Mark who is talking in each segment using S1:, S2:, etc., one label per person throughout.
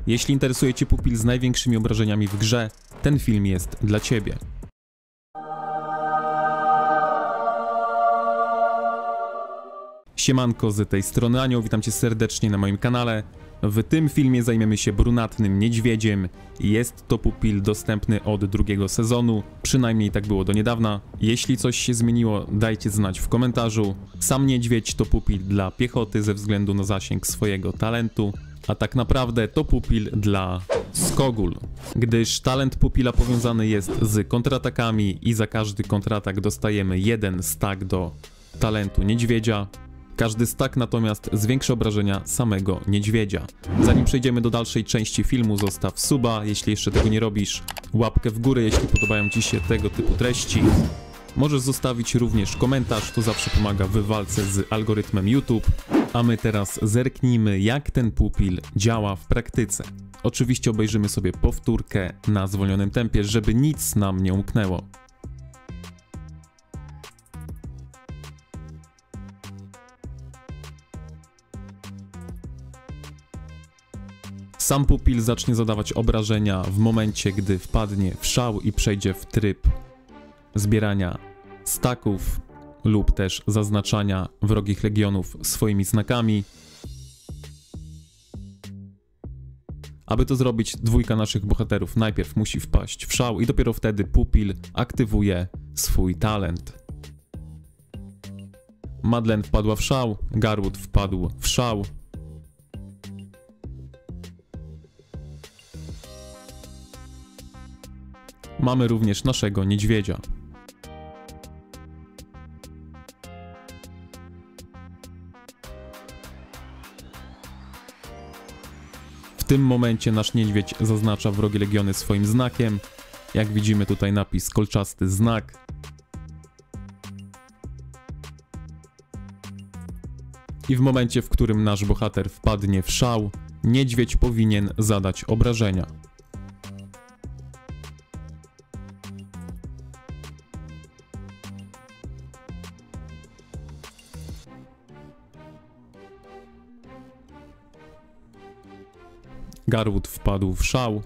S1: Jeśli interesuje Cię pupil z największymi obrażeniami w grze, ten film jest dla Ciebie. Siemanko, z tej strony Anioł, witam Cię serdecznie na moim kanale. W tym filmie zajmiemy się brunatnym niedźwiedziem. Jest to pupil dostępny od drugiego sezonu, przynajmniej tak było do niedawna. Jeśli coś się zmieniło, dajcie znać w komentarzu. Sam niedźwiedź to pupil dla piechoty ze względu na zasięg swojego talentu, a tak naprawdę to pupil dla Skogul, gdyż talent pupila powiązany jest z kontratakami i za każdy kontratak dostajemy jeden stack do talentu niedźwiedzia. Każdy stack natomiast zwiększa obrażenia samego niedźwiedzia. Zanim przejdziemy do dalszej części filmu, zostaw suba, jeśli jeszcze tego nie robisz, łapkę w górę, jeśli podobają Ci się tego typu treści. Możesz zostawić również komentarz, to zawsze pomaga w walce z algorytmem YouTube. A my teraz zerknijmy, jak ten pupil działa w praktyce. Oczywiście obejrzymy sobie powtórkę na zwolnionym tempie, żeby nic nam nie umknęło. Sam pupil zacznie zadawać obrażenia w momencie, gdy wpadnie w szał i przejdzie w tryb zbierania stacków lub też zaznaczania wrogich legionów swoimi znakami. Aby to zrobić, dwójka naszych bohaterów najpierw musi wpaść w szał i dopiero wtedy pupil aktywuje swój talent. Madeleine wpadła w szał, Garwood wpadł w szał. Mamy również naszego niedźwiedzia. W tym momencie nasz niedźwiedź zaznacza wrogie legiony swoim znakiem. Jak widzimy tutaj napis kolczasty znak. I w momencie, w którym nasz bohater wpadnie w szał, niedźwiedź powinien zadać obrażenia. Garwood wpadł w szał.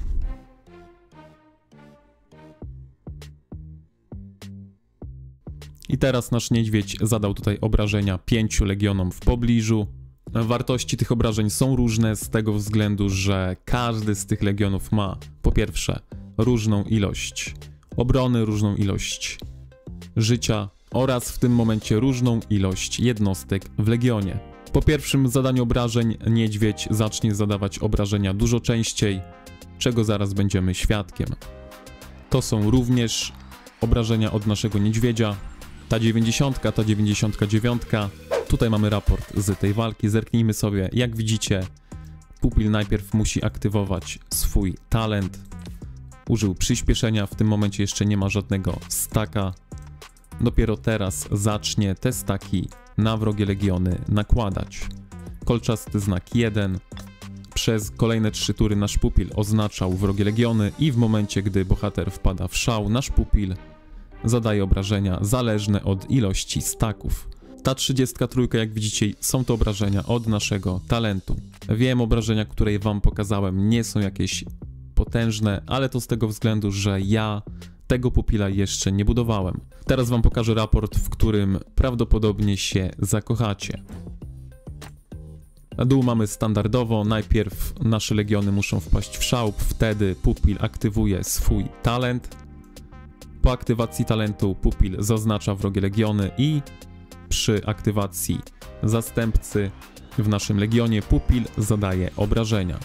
S1: I teraz nasz niedźwiedź zadał tutaj obrażenia 5 legionom w pobliżu. Wartości tych obrażeń są różne z tego względu, że każdy z tych legionów ma po pierwsze różną ilość obrony, różną ilość życia oraz w tym momencie różną ilość jednostek w legionie. Po pierwszym zadaniu obrażeń niedźwiedź zacznie zadawać obrażenia dużo częściej, czego zaraz będziemy świadkiem. To są również obrażenia od naszego niedźwiedzia. Ta 90, ta 99. Tutaj mamy raport z tej walki. Zerknijmy sobie. Jak widzicie, pupil najpierw musi aktywować swój talent. Użył przyspieszenia, w tym momencie jeszcze nie ma żadnego stacka. Dopiero teraz zacznie te staki na wrogie legiony nakładać. Kolczasty znak 1. Przez kolejne 3 tury nasz pupil oznaczał wrogie legiony i w momencie, gdy bohater wpada w szał, nasz pupil zadaje obrażenia zależne od ilości staków. Ta 33, jak widzicie, są to obrażenia od naszego talentu. Wiem, obrażenia, które wam pokazałem, nie są jakieś potężne, ale to z tego względu, że ja tego pupila jeszcze nie budowałem. Teraz wam pokażę raport, w którym prawdopodobnie się zakochacie. Na dół mamy standardowo, najpierw nasze legiony muszą wpaść w szał, wtedy pupil aktywuje swój talent. Po aktywacji talentu pupil zaznacza wrogie legiony i przy aktywacji zastępcy w naszym legionie pupil zadaje obrażenia.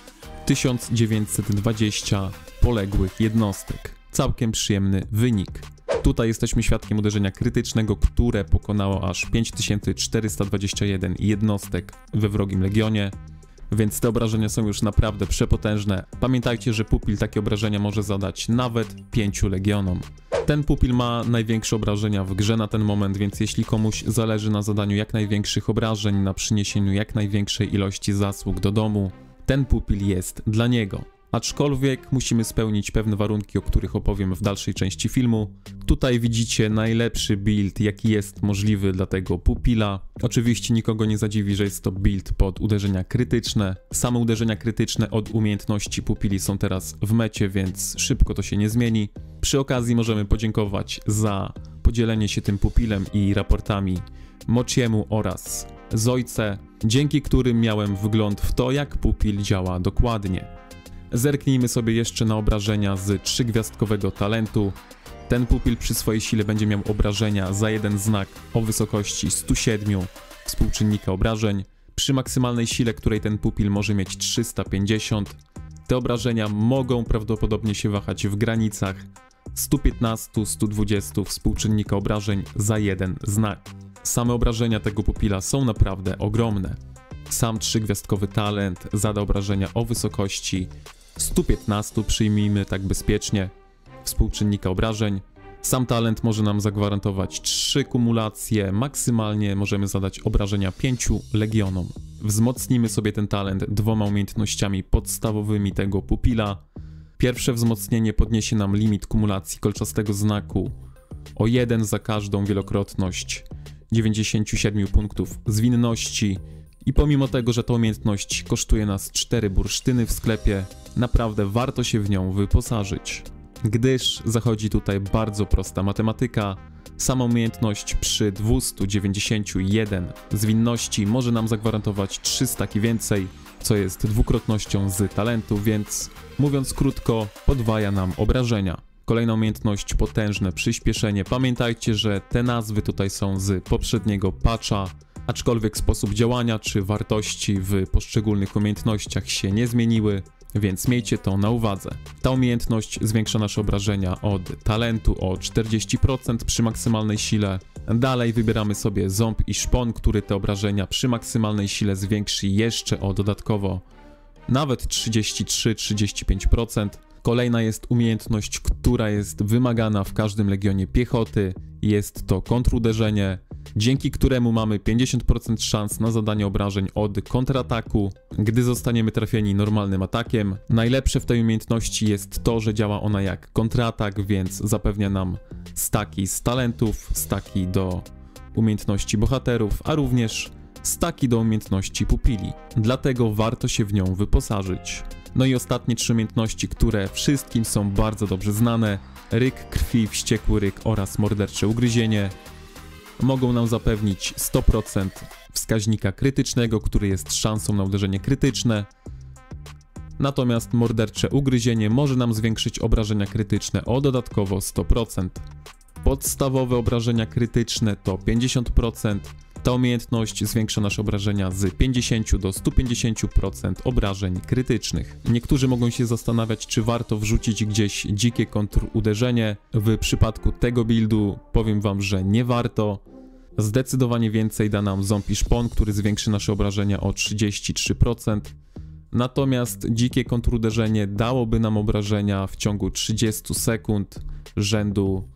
S1: 1920 poległych jednostek. Całkiem przyjemny wynik. Tutaj jesteśmy świadkiem uderzenia krytycznego, które pokonało aż 5421 jednostek we wrogim legionie, więc te obrażenia są już naprawdę przepotężne. Pamiętajcie, że pupil takie obrażenia może zadać nawet 5 legionom. Ten pupil ma największe obrażenia w grze na ten moment, więc jeśli komuś zależy na zadaniu jak największych obrażeń, na przyniesieniu jak największej ilości zasług do domu, ten pupil jest dla niego. Aczkolwiek musimy spełnić pewne warunki, o których opowiem w dalszej części filmu. Tutaj widzicie najlepszy build, jaki jest możliwy dla tego pupila. Oczywiście nikogo nie zadziwi, że jest to build pod uderzenia krytyczne. Same uderzenia krytyczne od umiejętności pupili są teraz w mecie, więc szybko to się nie zmieni. Przy okazji możemy podziękować za podzielenie się tym pupilem i raportami Mochiemu oraz Zoice, dzięki którym miałem wgląd w to, jak pupil działa dokładnie. Zerknijmy sobie jeszcze na obrażenia z 3-gwiazdkowego talentu. Ten pupil przy swojej sile będzie miał obrażenia za jeden znak o wysokości 107 współczynnika obrażeń. Przy maksymalnej sile, której ten pupil może mieć 350, te obrażenia mogą prawdopodobnie się wahać w granicach 115-120 współczynnika obrażeń za jeden znak. Same obrażenia tego pupila są naprawdę ogromne. Sam 3-gwiazdkowy talent zada obrażenia o wysokości 115, przyjmijmy tak bezpiecznie, współczynnika obrażeń. Sam talent może nam zagwarantować 3 kumulacje, maksymalnie możemy zadać obrażenia 5 legionom. Wzmocnimy sobie ten talent 2 umiejętnościami podstawowymi tego pupila. Pierwsze wzmocnienie podniesie nam limit kumulacji kolczastego znaku o 1 za każdą wielokrotność 97 punktów zwinności. I pomimo tego, że ta umiejętność kosztuje nas 4 bursztyny w sklepie, naprawdę warto się w nią wyposażyć. Gdyż zachodzi tutaj bardzo prosta matematyka. Sama umiejętność przy 291 zwinności może nam zagwarantować 300 i więcej, co jest dwukrotnością z talentu, więc mówiąc krótko, podwaja nam obrażenia. Kolejna umiejętność, potężne przyspieszenie. Pamiętajcie, że te nazwy tutaj są z poprzedniego patcha, aczkolwiek sposób działania czy wartości w poszczególnych umiejętnościach się nie zmieniły, więc miejcie to na uwadze. Ta umiejętność zwiększa nasze obrażenia od talentu o 40% przy maksymalnej sile. Dalej wybieramy sobie ząb i szpon, który te obrażenia przy maksymalnej sile zwiększy jeszcze o dodatkowo nawet 33-35%. Kolejna jest umiejętność, która jest wymagana w każdym legionie piechoty. Jest to kontruderzenie, dzięki któremu mamy 50% szans na zadanie obrażeń od kontrataku, gdy zostaniemy trafieni normalnym atakiem. Najlepsze w tej umiejętności jest to, że działa ona jak kontratak, więc zapewnia nam staki z talentów, staki do umiejętności bohaterów, a również staki do umiejętności pupili. Dlatego warto się w nią wyposażyć. No i ostatnie 3 umiejętności, które wszystkim są bardzo dobrze znane: ryk krwi, wściekły ryk oraz mordercze ugryzienie. Mogą nam zapewnić 100% wskaźnika krytycznego, który jest szansą na uderzenie krytyczne. Natomiast mordercze ugryzienie może nam zwiększyć obrażenia krytyczne o dodatkowo 100%. Podstawowe obrażenia krytyczne to 50%. Ta umiejętność zwiększa nasze obrażenia z 50 do 150% obrażeń krytycznych. Niektórzy mogą się zastanawiać, czy warto wrzucić gdzieś dzikie kontruderzenie. W przypadku tego buildu powiem wam, że nie warto. Zdecydowanie więcej da nam ząb i szpon, który zwiększy nasze obrażenia o 33%. Natomiast dzikie kontruderzenie dałoby nam obrażenia w ciągu 30 sekund rzędu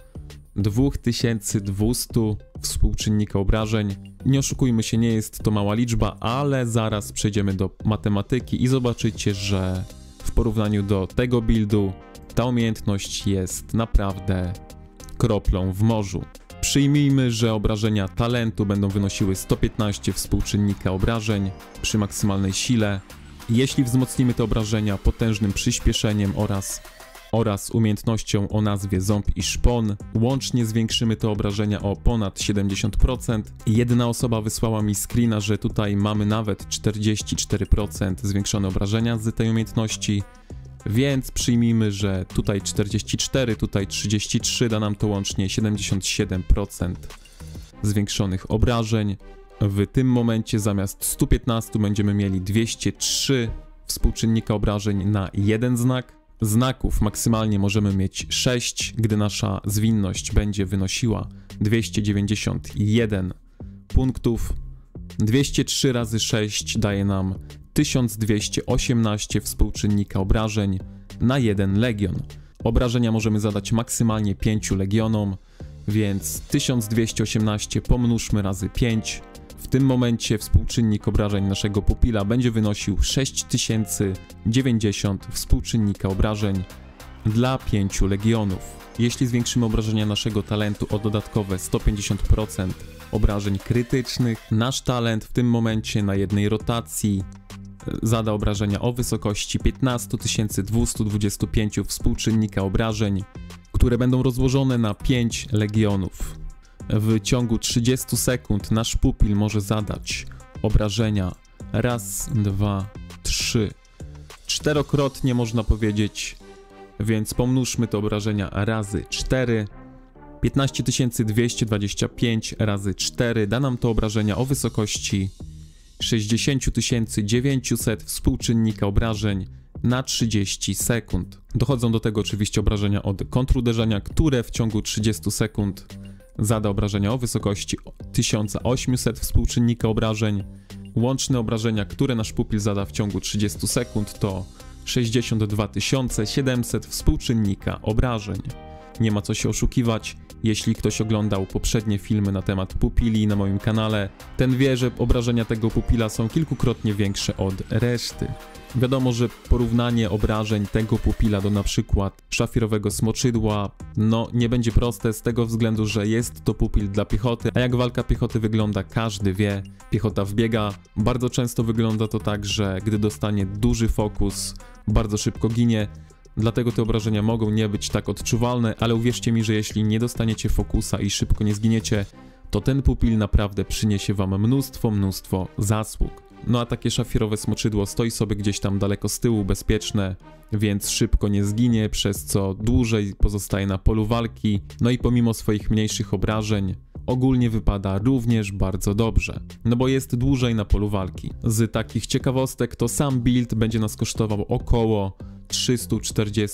S1: 2200 współczynnika obrażeń. Nie oszukujmy się, nie jest to mała liczba, ale zaraz przejdziemy do matematyki i zobaczycie, że w porównaniu do tego buildu ta umiejętność jest naprawdę kroplą w morzu. Przyjmijmy, że obrażenia talentu będą wynosiły 115 współczynnika obrażeń przy maksymalnej sile. Jeśli wzmocnimy te obrażenia potężnym przyspieszeniem oraz umiejętnością o nazwie ząb i szpon, łącznie zwiększymy te obrażenia o ponad 70%. Jedna osoba wysłała mi screena, że tutaj mamy nawet 44% zwiększone obrażenia z tej umiejętności, więc przyjmijmy, że tutaj 44, tutaj 33, da nam to łącznie 77% zwiększonych obrażeń. W tym momencie zamiast 115 będziemy mieli 203 współczynnika obrażeń na jeden znak. Znaków maksymalnie możemy mieć 6, gdy nasza zwinność będzie wynosiła 291 punktów. 203 razy 6 daje nam 1218 współczynnika obrażeń na jeden legion. Obrażenia możemy zadać maksymalnie 5 legionom, więc 1218 pomnóżmy razy 5. W tym momencie współczynnik obrażeń naszego pupila będzie wynosił 6090 współczynnika obrażeń dla 5 legionów. Jeśli zwiększymy obrażenia naszego talentu o dodatkowe 150% obrażeń krytycznych, nasz talent w tym momencie na jednej rotacji zada obrażenia o wysokości 15225 współczynnika obrażeń, które będą rozłożone na 5 legionów. W ciągu 30 sekund nasz pupil może zadać obrażenia raz, dwa, trzy, czterokrotnie można powiedzieć, więc pomnóżmy te obrażenia razy 4. 15225 razy 4 da nam to obrażenia o wysokości 60900 współczynnika obrażeń na 30 sekund. Dochodzą do tego oczywiście obrażenia od kontruderzenia, które w ciągu 30 sekund zada obrażenia o wysokości 1800 współczynnika obrażeń. Łączne obrażenia, które nasz pupil zada w ciągu 30 sekund to 62 700 współczynnika obrażeń. Nie ma co się oszukiwać, jeśli ktoś oglądał poprzednie filmy na temat pupili na moim kanale, ten wie, że obrażenia tego pupila są kilkukrotnie większe od reszty. Wiadomo, że porównanie obrażeń tego pupila do na przykład szafirowego smoczydła, nie będzie proste z tego względu, że jest to pupil dla piechoty, a jak walka piechoty wygląda, każdy wie. Piechota wbiega, bardzo często wygląda to tak, że gdy dostanie duży fokus, bardzo szybko ginie. Dlatego te obrażenia mogą nie być tak odczuwalne, ale uwierzcie mi, że jeśli nie dostaniecie fokusa i szybko nie zginiecie, to ten pupil naprawdę przyniesie wam mnóstwo zasług. A takie szafirowe smoczydło stoi sobie gdzieś tam daleko z tyłu, bezpieczne, więc szybko nie zginie, przez co dłużej pozostaje na polu walki, i pomimo swoich mniejszych obrażeń, ogólnie wypada również bardzo dobrze, bo jest dłużej na polu walki. Z takich ciekawostek to sam build będzie nas kosztował około 340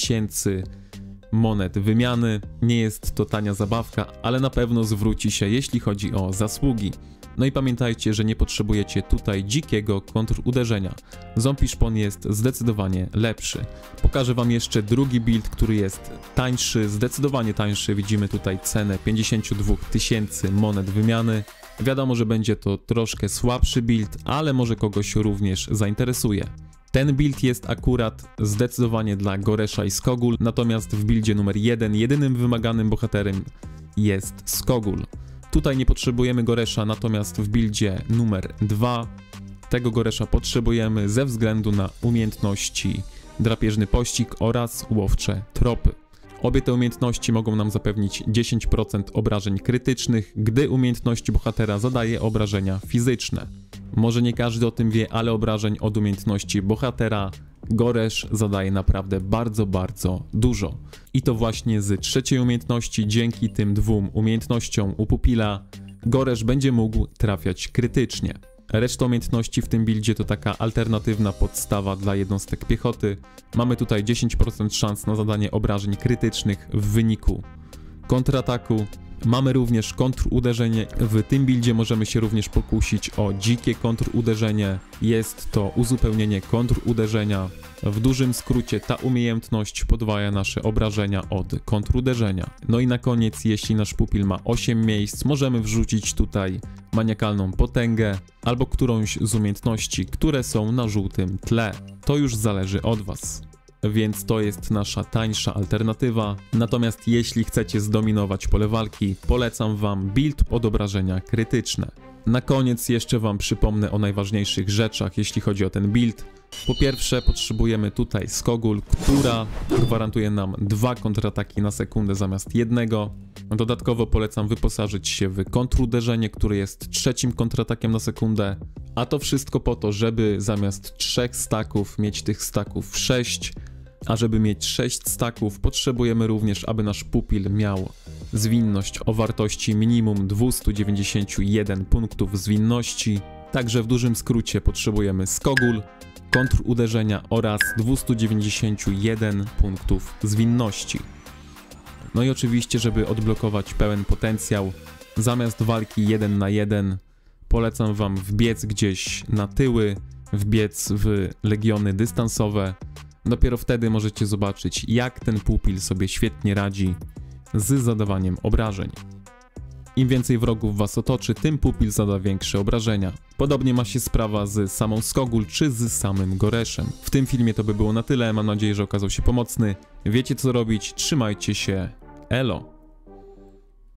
S1: 000 monet wymiany. Nie jest to tania zabawka, ale na pewno zwróci się, jeśli chodzi o zasługi. I pamiętajcie, że nie potrzebujecie tutaj dzikiego kontruderzenia. Zombie szpon jest zdecydowanie lepszy. Pokażę wam jeszcze drugi build, który jest tańszy, zdecydowanie tańszy. Widzimy tutaj cenę 52 000 monet wymiany. Wiadomo, że będzie to troszkę słabszy build, ale może kogoś również zainteresuje. Ten build jest akurat zdecydowanie dla Goresza i Skogul, natomiast w buildzie numer 1 jedynym wymaganym bohaterem jest Skogul. Tutaj nie potrzebujemy Goresza, natomiast w buildzie numer 2 tego Goresza potrzebujemy ze względu na umiejętności Drapieżny Pościg oraz Łowcze Tropy. Obie te umiejętności mogą nam zapewnić 10% obrażeń krytycznych, gdy umiejętności bohatera zadaje obrażenia fizyczne. Może nie każdy o tym wie, ale obrażeń od umiejętności bohatera Goresz zadaje naprawdę bardzo dużo. I to właśnie z trzeciej umiejętności, dzięki tym dwóm umiejętnościom u pupila, Goresz będzie mógł trafiać krytycznie. Reszta umiejętności w tym buildzie to taka alternatywna podstawa dla jednostek piechoty. Mamy tutaj 10% szans na zadanie obrażeń krytycznych w wyniku kontrataku. Mamy również kontruderzenie. W tym buildzie możemy się również pokusić o dzikie kontruderzenie. Jest to uzupełnienie kontruderzenia. W dużym skrócie ta umiejętność podwaja nasze obrażenia od kontruderzenia. I na koniec, jeśli nasz pupil ma 8 miejsc, możemy wrzucić tutaj maniakalną potęgę albo którąś z umiejętności, które są na żółtym tle. To już zależy od was. Więc to jest nasza tańsza alternatywa. Natomiast jeśli chcecie zdominować pole walki, polecam wam build pod obrażenia krytyczne. Na koniec jeszcze wam przypomnę o najważniejszych rzeczach, jeśli chodzi o ten build. Po pierwsze, potrzebujemy tutaj Skogul, która gwarantuje nam 2 kontrataki na sekundę zamiast jednego. Dodatkowo polecam wyposażyć się w kontruderzenie, które jest trzecim kontratakiem na sekundę. A to wszystko po to, żeby zamiast 3 staków mieć tych staków 6. A żeby mieć 6 staków, potrzebujemy również, aby nasz pupil miał zwinność o wartości minimum 291 punktów zwinności. Także w dużym skrócie potrzebujemy Skogul, kontruderzenia oraz 291 punktów zwinności. I oczywiście, żeby odblokować pełen potencjał, zamiast walki 1 na 1, polecam wam wbiec gdzieś na tyły, wbiec w legiony dystansowe. Dopiero wtedy możecie zobaczyć, jak ten pupil sobie świetnie radzi z zadawaniem obrażeń. Im więcej wrogów was otoczy, tym pupil zada większe obrażenia. Podobnie ma się sprawa z samą Skogul czy z samym Goreszem. W tym filmie to by było na tyle, mam nadzieję, że okazał się pomocny. Wiecie co robić, trzymajcie się, elo!